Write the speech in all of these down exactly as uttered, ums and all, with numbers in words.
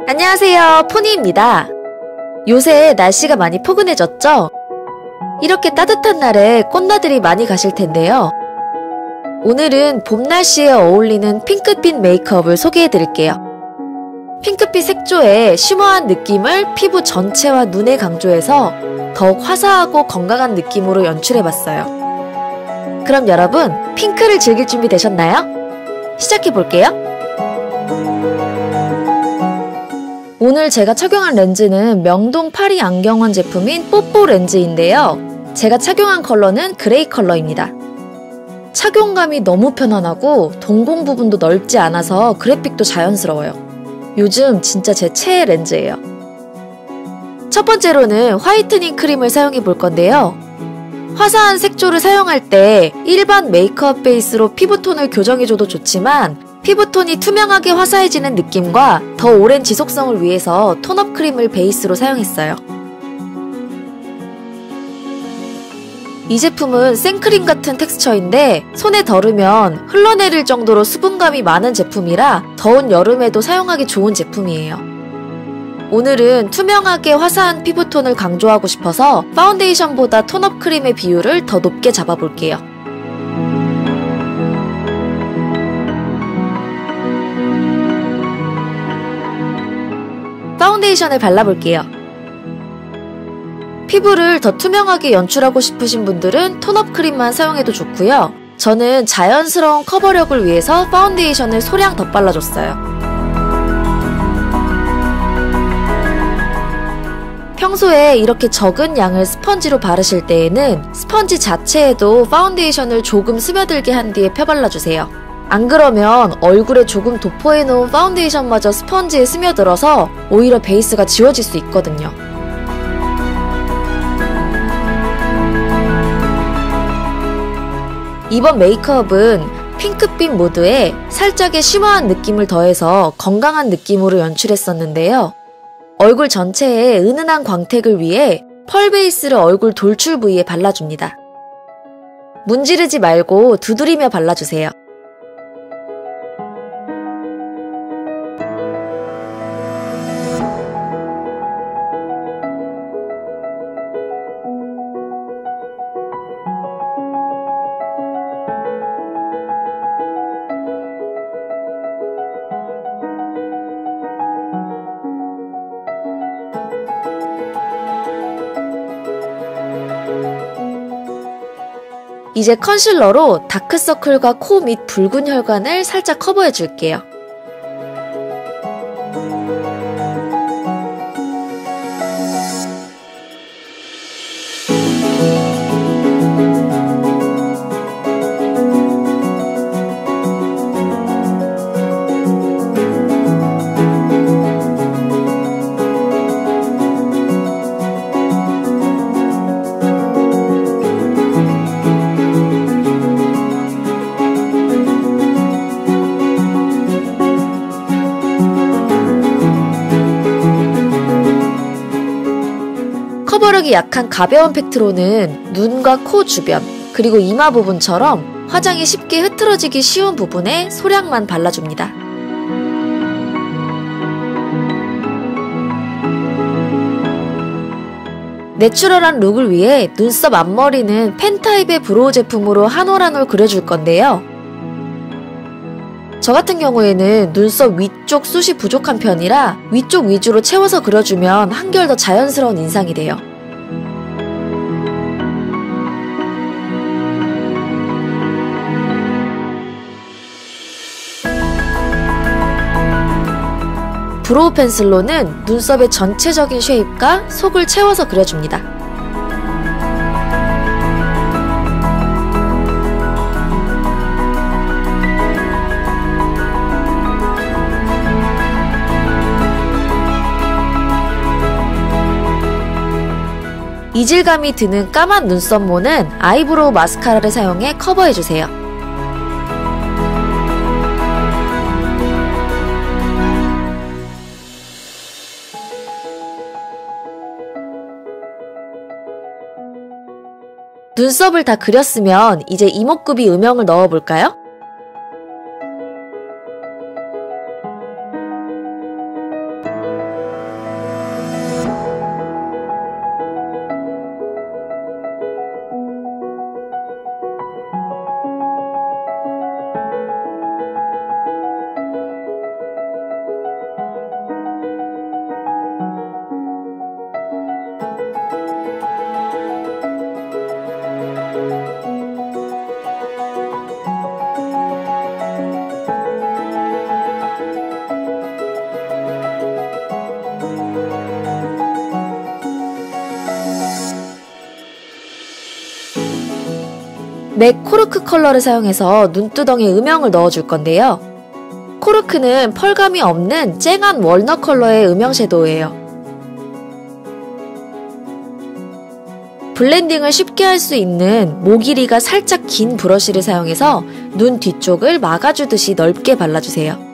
안녕하세요, 포니입니다. 요새 날씨가 많이 포근해졌죠? 이렇게 따뜻한 날에 꽃나들이 많이 가실 텐데요. 오늘은 봄 날씨에 어울리는 핑크빛 메이크업을 소개해드릴게요. 핑크빛 색조의 쉬머한 느낌을 피부 전체와 눈에 강조해서 더욱 화사하고 건강한 느낌으로 연출해봤어요. 그럼 여러분, 핑크를 즐길 준비 되셨나요? 시작해볼게요. 오늘 제가 착용한 렌즈는 명동 파리 안경원 제품인 뽀뽀 렌즈인데요. 제가 착용한 컬러는 그레이 컬러입니다. 착용감이 너무 편안하고 동공 부분도 넓지 않아서 그래픽도 자연스러워요. 요즘 진짜 제 최애 렌즈예요. 첫 번째로는 화이트닝 크림을 사용해 볼 건데요. 화사한 색조를 사용할 때 일반 메이크업 베이스로 피부톤을 교정해줘도 좋지만 피부톤이 투명하게 화사해지는 느낌과 더 오랜 지속성을 위해서 톤업 크림을 베이스로 사용했어요. 이 제품은 생크림 같은 텍스처인데 손에 덜으면 흘러내릴 정도로 수분감이 많은 제품이라 더운 여름에도 사용하기 좋은 제품이에요. 오늘은 투명하게 화사한 피부톤을 강조하고 싶어서 파운데이션보다 톤업 크림의 비율을 더 높게 잡아볼게요. 파운데이션을 발라볼게요. 피부를 더 투명하게 연출하고 싶으신 분들은 톤업 크림만 사용해도 좋고요. 저는 자연스러운 커버력을 위해서 파운데이션을 소량 더 발라줬어요. 평소에 이렇게 적은 양을 스펀지로 바르실 때에는 스펀지 자체에도 파운데이션을 조금 스며들게 한 뒤에 펴발라주세요. 안 그러면 얼굴에 조금 도포해놓은 파운데이션마저 스펀지에 스며들어서 오히려 베이스가 지워질 수 있거든요. 이번 메이크업은 핑크빛 무드에 살짝의 쉬머한 느낌을 더해서 건강한 느낌으로 연출했었는데요. 얼굴 전체에 은은한 광택을 위해 펄 베이스를 얼굴 돌출 부위에 발라줍니다. 문지르지 말고 두드리며 발라주세요. 이제 컨실러로 다크서클과 코 및 붉은 혈관을 살짝 커버해줄게요. 커버력이 약한 가벼운 팩트로는 눈과 코 주변, 그리고 이마 부분처럼 화장이 쉽게 흐트러지기 쉬운 부분에 소량만 발라줍니다. 내추럴한 룩을 위해 눈썹 앞머리는 펜 타입의 브로우 제품으로 한 올 한 올 그려줄 건데요. 저 같은 경우에는 눈썹 위쪽 숱이 부족한 편이라 위쪽 위주로 채워서 그려주면 한결 더 자연스러운 인상이 돼요. 브로우 펜슬로는 눈썹의 전체적인 쉐입과 속을 채워서 그려줍니다. 이질감이 드는 까만 눈썹모는 아이브로우 마스카라를 사용해 커버해주세요. 눈썹을 다 그렸으면 이제 이목구비 음영을 넣어볼까요? 맥 코르크 컬러를 사용해서 눈두덩이에 음영을 넣어줄 건데요. 코르크는 펄감이 없는 쨍한 월넛 컬러의 음영 섀도우예요. 블렌딩을 쉽게 할 수 있는 모 길이가 살짝 긴 브러쉬를 사용해서 눈 뒤쪽을 막아주듯이 넓게 발라주세요.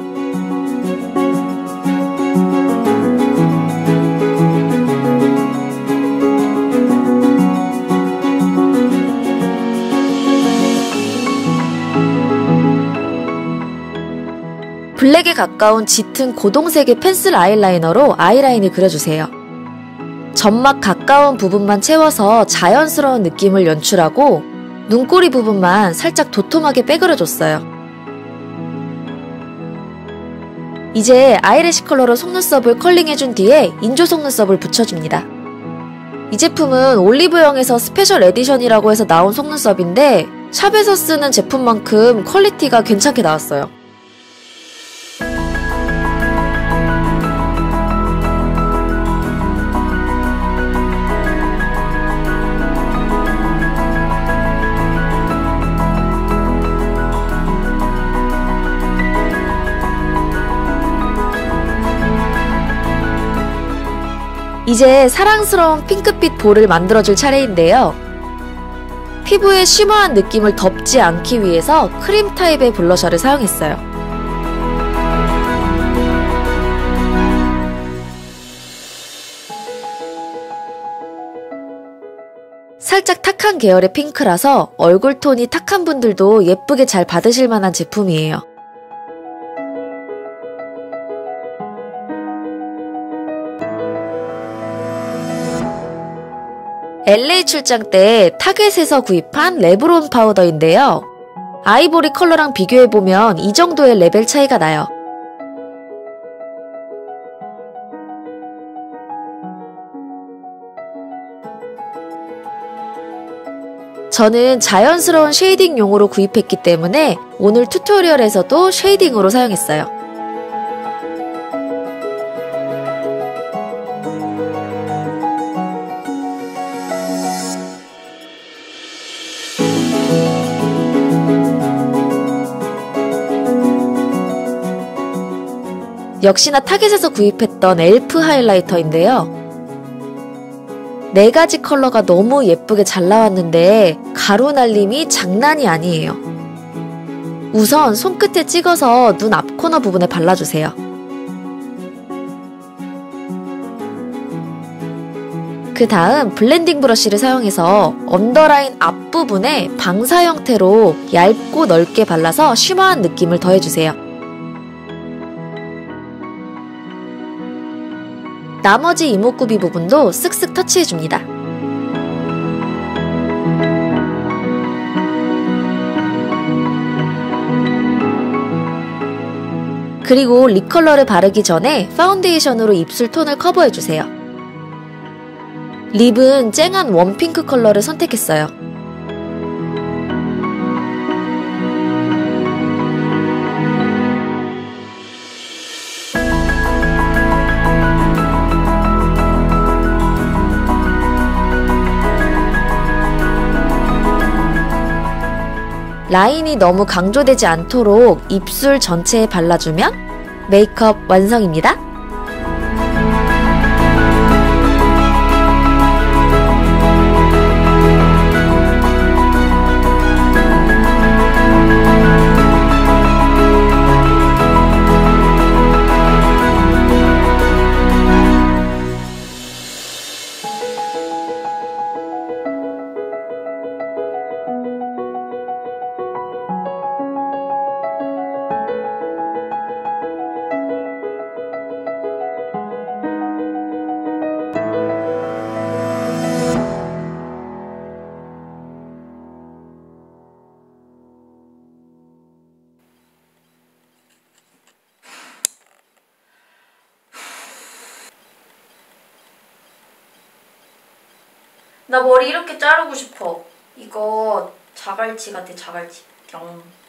블랙에 가까운 짙은 고동색의 펜슬 아이라이너로 아이라인을 그려주세요. 점막 가까운 부분만 채워서 자연스러운 느낌을 연출하고 눈꼬리 부분만 살짝 도톰하게 빼그려줬어요. 이제 아이래쉬 컬러로 속눈썹을 컬링해준 뒤에 인조 속눈썹을 붙여줍니다. 이 제품은 올리브영에서 스페셜 에디션이라고 해서 나온 속눈썹인데 샵에서 쓰는 제품만큼 퀄리티가 괜찮게 나왔어요. 이제 사랑스러운 핑크빛 볼을 만들어줄 차례인데요. 피부의 쉬머한 느낌을 덮지 않기 위해서 크림 타입의 블러셔를 사용했어요. 살짝 탁한 계열의 핑크라서 얼굴 톤이 탁한 분들도 예쁘게 잘 받으실 만한 제품이에요. 엘에이 출장 때 타겟에서 구입한 레브론 파우더인데요. 아이보리 컬러랑 비교해보면 이 정도의 레벨 차이가 나요. 저는 자연스러운 쉐이딩용으로 구입했기 때문에 오늘 튜토리얼에서도 쉐이딩으로 사용했어요. 역시나 타겟에서 구입했던 엘프 하이라이터인데요. 네 가지 컬러가 너무 예쁘게 잘 나왔는데 가루 날림이 장난이 아니에요. 우선 손끝에 찍어서 눈 앞 코너 부분에 발라주세요. 그 다음 블렌딩 브러쉬를 사용해서 언더라인 앞부분에 방사 형태로 얇고 넓게 발라서 쉬머한 느낌을 더해주세요. 나머지 이목구비 부분도 쓱쓱 터치해줍니다. 그리고 립 컬러를 바르기 전에 파운데이션으로 입술 톤을 커버해주세요. 립은 쨍한 웜핑크 컬러를 선택했어요. 라인이 너무 강조되지 않도록 입술 전체에 발라주면 메이크업 완성입니다. 나 머리 이렇게 자르고 싶어. 이거 자갈치 같아, 자갈치. 영.